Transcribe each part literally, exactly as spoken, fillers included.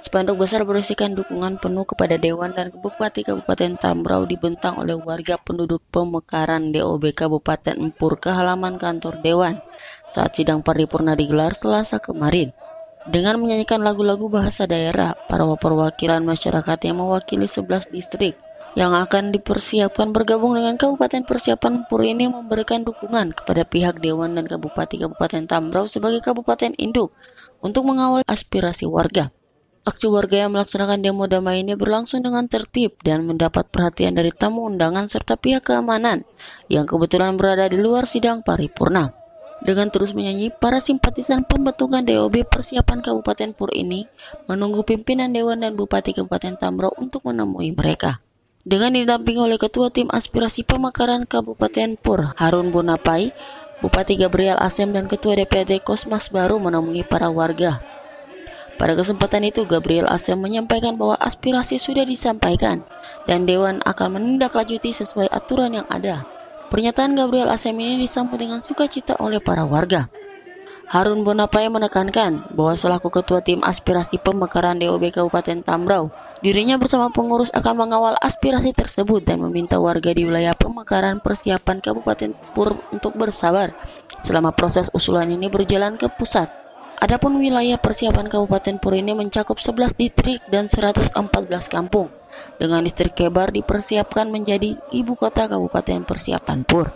Spanduk besar berisikan dukungan penuh kepada Dewan dan Bupati Kabupaten Tambrauw dibentang oleh warga penduduk Pemekaran D O B Kabupaten Empur ke halaman kantor Dewan saat sidang paripurna digelar Selasa kemarin. Dengan menyanyikan lagu-lagu bahasa daerah, para perwakilan masyarakat yang mewakili sebelas distrik yang akan dipersiapkan bergabung dengan Kabupaten Persiapan Empur ini memberikan dukungan kepada pihak Dewan dan Bupati Kabupaten Tambrauw sebagai kabupaten induk untuk mengawal aspirasi warga. Aksi warga yang melaksanakan demo damai ini berlangsung dengan tertib dan mendapat perhatian dari tamu undangan serta pihak keamanan yang kebetulan berada di luar sidang paripurna. Dengan terus menyanyi, para simpatisan pembentukan D O B Persiapan Kabupaten Pur ini menunggu pimpinan Dewan dan Bupati Kabupaten Tambrauw untuk menemui mereka. Dengan didampingi oleh Ketua Tim Aspirasi Pemekaran Kabupaten Pur, Harun Bonapai, Bupati Gabriel Asem dan Ketua D P R D Kosmas baru menemui para warga. Pada kesempatan itu, Gabriel Asem menyampaikan bahwa aspirasi sudah disampaikan dan Dewan akan menindaklanjuti sesuai aturan yang ada. Pernyataan Gabriel Asem ini disambut dengan sukacita oleh para warga. Harun Bonapai menekankan bahwa selaku Ketua Tim Aspirasi Pemekaran D O B Kabupaten Tambrauw, dirinya bersama pengurus akan mengawal aspirasi tersebut dan meminta warga di wilayah Pemekaran Persiapan Kabupaten Pur untuk bersabar selama proses usulan ini berjalan ke pusat. Adapun wilayah persiapan Kabupaten Pur ini mencakup sebelas distrik dan seratus empat belas kampung, dengan distrik Kebar dipersiapkan menjadi ibu kota Kabupaten Persiapan Pur.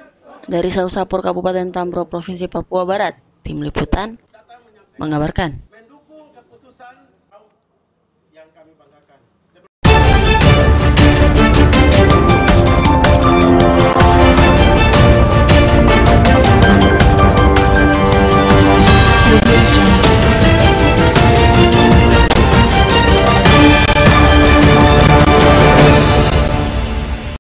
Dari Sausapur Kabupaten Tambrauw Provinsi Papua Barat, Tim Liputan mengabarkan.